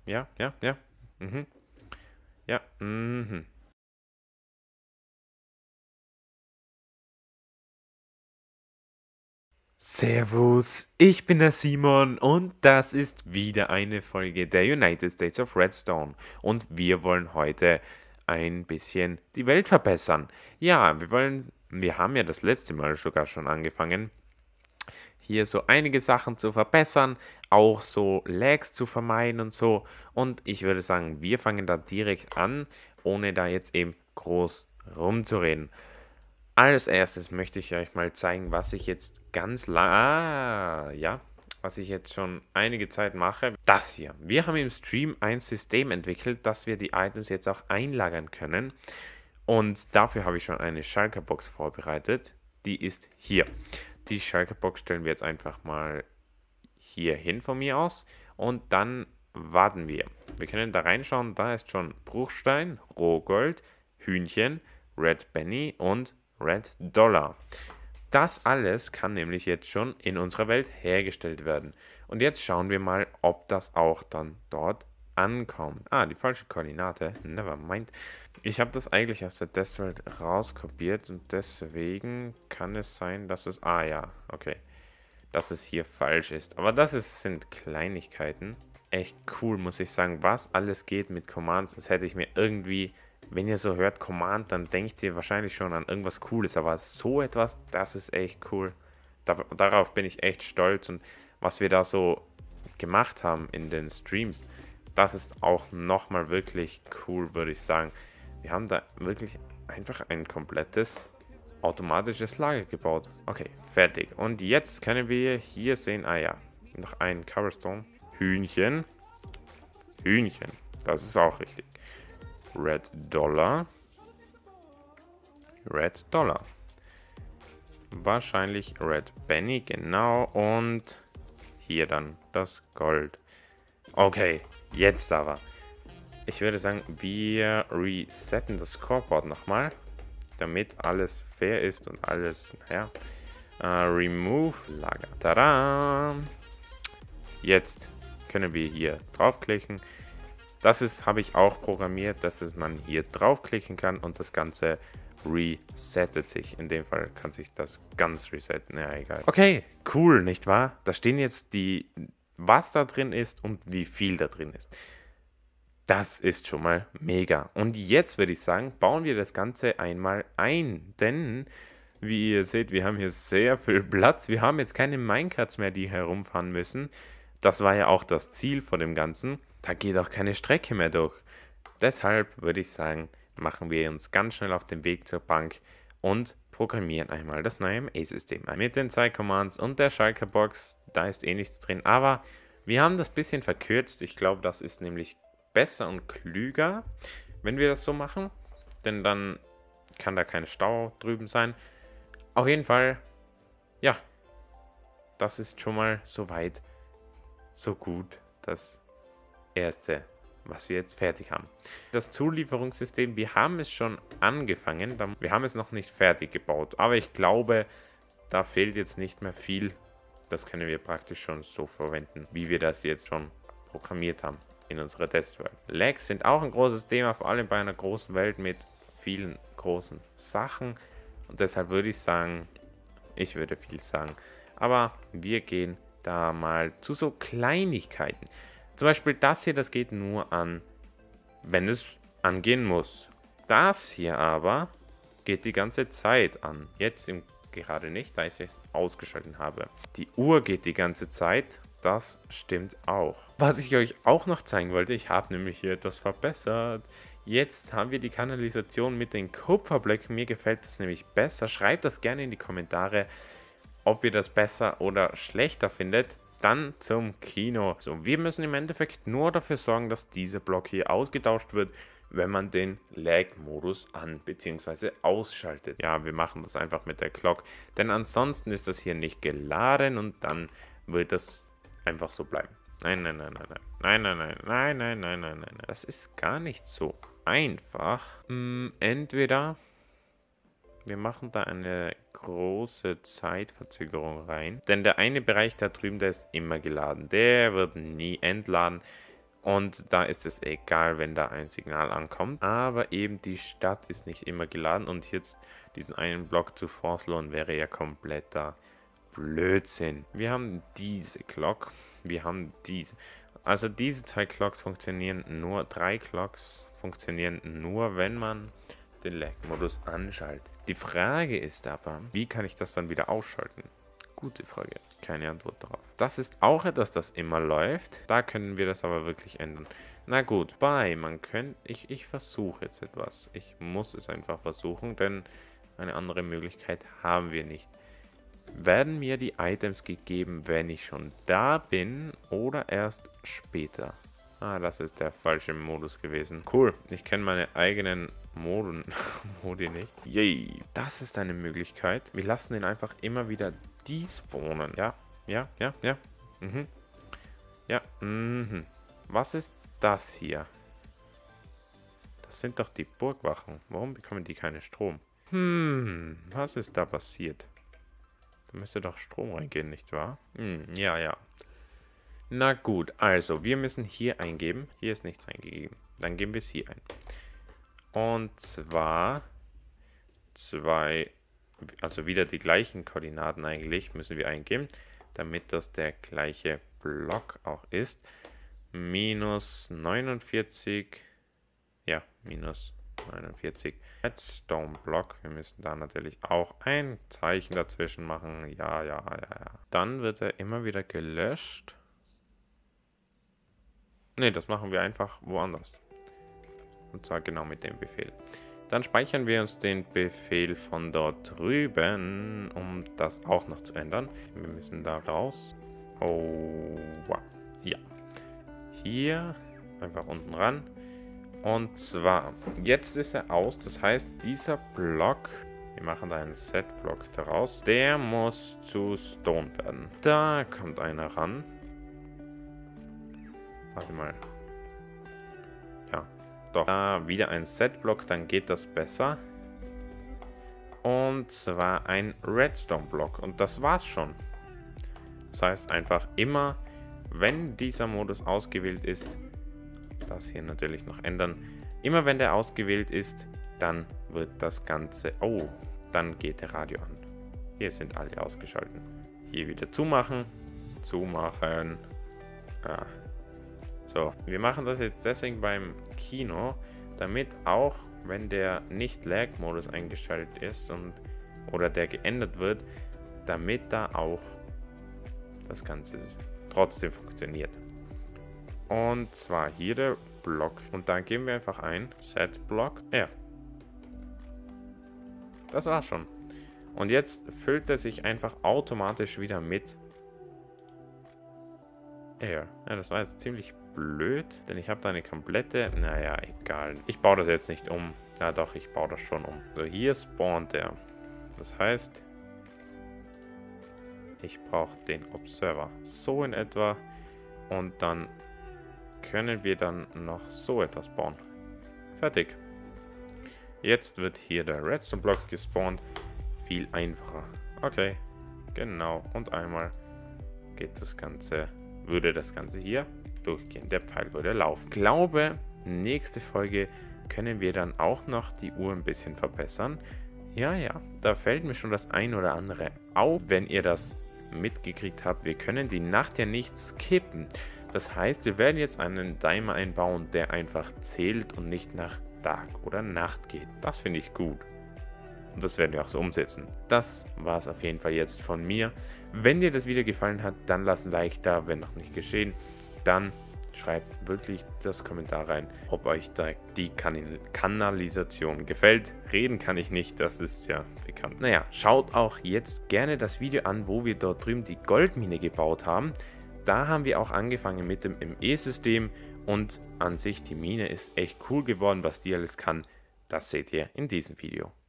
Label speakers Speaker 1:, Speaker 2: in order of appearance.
Speaker 1: Ja, ja, ja. Mhm. Ja, mhm. Servus, ich bin der Simon und das ist wieder eine Folge der United States of Redstone. Und wir wollen heute ein bisschen die Welt verbessern. Ja, wir haben ja das letzte Mal sogar schon angefangen, hier so einige Sachen zu verbessern, auch so Lags zu vermeiden und so. Und ich würde sagen, wir fangen da direkt an, ohne da jetzt eben groß rumzureden. Als erstes möchte ich euch mal zeigen, was ich jetzt was ich jetzt schon einige Zeit mache. Das hier. Wir haben im Stream ein System entwickelt, dass wir die Items jetzt auch einlagern können. Und dafür habe ich schon eine Shulker-Box vorbereitet. Die ist hier. Die Shulker-Box stellen wir jetzt einfach mal hier hin von mir aus. Und dann warten wir. Wir können da reinschauen. Da ist schon Bruchstein, Rohgold, Hühnchen, Red Benny und Red Dollar. Das alles kann nämlich jetzt schon in unserer Welt hergestellt werden. Und jetzt schauen wir mal, ob das auch dann dort ankommt. Ah, die falsche Koordinate. Never mind. Ich habe das eigentlich aus der Testwelt rauskopiert und deswegen kann es sein, dass es... Ah ja, okay. Dass es hier falsch ist. Aber sind Kleinigkeiten. Echt cool, muss ich sagen, was alles geht mit Commands. Das hätte ich mir irgendwie, wenn ihr so hört Command, dann denkt ihr wahrscheinlich schon an irgendwas Cooles. Aber so etwas, das ist echt cool. Darauf bin ich echt stolz. Und was wir da so gemacht haben in den Streams, das ist auch nochmal wirklich cool, würde ich sagen. Wir haben da wirklich einfach ein komplettes automatisches Lager gebaut. Okay, fertig. Und jetzt können wir hier sehen, ah ja, noch ein Coverstone. Hühnchen. Hühnchen. Das ist auch richtig. Red Dollar. Red Dollar. Wahrscheinlich Red Benny, genau. Und hier dann das Gold. Okay, jetzt aber. Ich würde sagen, wir resetten das Scoreboard nochmal, damit alles fair ist und alles, naja. Remove Lager. Tada! Jetzt können wir hier draufklicken. Habe ich auch programmiert, dass man hier draufklicken kann und das Ganze resettet sich. In dem Fall kann sich das ganz resetten. Ja, egal. Okay, cool, nicht wahr? Da stehen jetzt was da drin ist und wie viel da drin ist. Das ist schon mal mega. Und jetzt würde ich sagen, bauen wir das Ganze einmal ein. Denn, wie ihr seht, wir haben hier sehr viel Platz. Wir haben jetzt keine Minecarts mehr, die herumfahren müssen. Das war ja auch das Ziel von dem Ganzen. Da geht auch keine Strecke mehr durch. Deshalb würde ich sagen, machen wir uns ganz schnell auf den Weg zur Bank und programmieren einmal das neue MA-System. Mit den 2 Commands und der Schalker-Box, da ist eh nichts drin. Aber wir haben das bisschen verkürzt. Ich glaube, das ist nämlich besser und klüger, wenn wir das so machen. Denn dann kann da kein Stau drüben sein. Auf jeden Fall, ja, das ist schon mal soweit so gut das erste, was wir jetzt fertig haben. Das Zulieferungssystem, wir haben es schon angefangen, wir haben es noch nicht fertig gebaut, aber ich glaube, da fehlt jetzt nicht mehr viel. Das können wir praktisch schon so verwenden, wie wir das jetzt schon programmiert haben in unserer Testwelt. Lags sind auch ein großes Thema, vor allem bei einer großen Welt mit vielen großen Sachen. Und deshalb würde ich sagen, ich würde viel sagen, aber wir gehen da mal zu so Kleinigkeiten. Zum Beispiel das hier, das geht nur an, wenn es angehen muss. Das hier aber geht die ganze Zeit an. Jetzt gerade nicht, weil ich es ausgeschaltet habe. Die Uhr geht die ganze Zeit. Das stimmt auch. Was ich euch auch noch zeigen wollte, ich habe nämlich hier etwas verbessert. Jetzt haben wir die Kanalisation mit den Kupferblöcken. Mir gefällt das nämlich besser. Schreibt das gerne in die Kommentare, ob ihr das besser oder schlechter findet. Dann zum Kino. So, wir müssen im Endeffekt nur dafür sorgen, dass dieser Block hier ausgetauscht wird, wenn man den Lag-Modus an- bzw. ausschaltet. Ja, wir machen das einfach mit der Clock, denn ansonsten ist das hier nicht geladen und dann wird das einfach so bleiben. Nein, nein, nein, nein, nein, nein, nein, nein, nein, nein, nein, nein. Das ist gar nicht so einfach. Entweder wir machen da eine große Zeitverzögerung rein. Denn der eine Bereich da drüben, der ist immer geladen. Der wird nie entladen. Und da ist es egal, wenn da ein Signal ankommt. Aber eben die Stadt ist nicht immer geladen. Und jetzt diesen einen Block zu forceloaden wäre ja kompletter Blödsinn. Wir haben diese Clock. Wir haben diese. Also diese 2 Clocks funktionieren nur. 3 Clocks funktionieren nur, wenn man den Lag-Modus anschaltet. Die Frage ist aber, wie kann ich das dann wieder ausschalten? Gute Frage. Keine Antwort darauf. Das ist auch etwas, das immer läuft. Da können wir das aber wirklich ändern. Na gut, man könnte... Ich versuche jetzt etwas. Ich muss es einfach versuchen, denn eine andere Möglichkeit haben wir nicht. Werden mir die Items gegeben, wenn ich schon da bin oder erst später? Ah, das ist der falsche Modus gewesen. Cool, ich kenne meine eigenen Modi nicht. Yay, das ist eine Möglichkeit. Wir lassen ihn einfach immer wieder despawnen. Ja. Mhm. Ja, mhm. Was ist das hier? Das sind doch die Burgwachen. Warum bekommen die keinen Strom? Was ist da passiert? Da müsste doch Strom reingehen, nicht wahr? Ja. Na gut, also wir müssen hier eingeben. Hier ist nichts eingegeben. Dann geben wir es hier ein. Und zwar also wieder die gleichen Koordinaten eigentlich müssen wir eingeben, damit das der gleiche Block auch ist. Minus 49, ja, minus 49 Redstone Block. Wir müssen da natürlich auch ein Zeichen dazwischen machen. Ja. Dann wird er immer wieder gelöscht. Ne, das machen wir einfach woanders. Und zwar genau mit dem Befehl. Dann speichern wir uns den Befehl von dort drüben, um das auch noch zu ändern. Wir müssen da raus. Oh, wow. Ja. Hier einfach unten ran. Und zwar, jetzt ist er aus. Das heißt, dieser Block, wir machen da einen Set-Block daraus, der muss zu Stone werden. Da kommt einer ran. Warte mal. Ja, doch. Da wieder ein Set-Block, dann geht das besser. Und zwar ein Redstone-Block. Und das war's schon. Das heißt einfach immer, wenn dieser Modus ausgewählt ist, das hier natürlich noch ändern. Immer wenn der ausgewählt ist, dann wird das Ganze... Oh, dann geht der Radio an. Hier sind alle ausgeschaltet. Hier wieder zumachen. Zumachen. Ja. So, wir machen das jetzt deswegen beim Kino, damit auch, wenn der Nicht-Lag-Modus eingeschaltet ist oder der geändert wird, damit da auch das Ganze trotzdem funktioniert. Und zwar hier der Block. Und dann geben wir einfach ein Set-Block. Ja. Das war's schon. Und jetzt füllt er sich einfach automatisch wieder mit Air. Ja, das war jetzt ziemlich blöd, denn ich habe da eine komplette... Naja, egal. Ich baue das jetzt nicht um. Ja doch, ich baue das schon um. So, hier spawnt er. Das heißt, ich brauche den Observer. So in etwa. Und dann können wir dann noch so etwas bauen. Fertig. Jetzt wird hier der Redstone-Block gespawnt. Viel einfacher. Okay, genau. Und einmal geht das Ganze, würde das Ganze hier durchgehen. Der Pfeil würde laufen. Ich glaube, nächste Folge können wir dann auch noch die Uhr ein bisschen verbessern. Ja, da fällt mir schon das ein oder andere auf, wenn ihr das mitgekriegt habt. Wir können die Nacht ja nicht skippen. Das heißt, wir werden jetzt einen Timer einbauen, der einfach zählt und nicht nach Tag oder Nacht geht. Das finde ich gut. Und das werden wir auch so umsetzen. Das war es auf jeden Fall jetzt von mir. Wenn dir das Video gefallen hat, dann lass ein Like da, wenn noch nicht geschehen. Dann schreibt wirklich das Kommentar rein, ob euch da die Kanalisation gefällt. Reden kann ich nicht, das ist ja bekannt. Naja, schaut auch jetzt gerne das Video an, wo wir dort drüben die Goldmine gebaut haben. Da haben wir auch angefangen mit dem ME-System und an sich die Mine ist echt cool geworden, was die alles kann. Das seht ihr in diesem Video.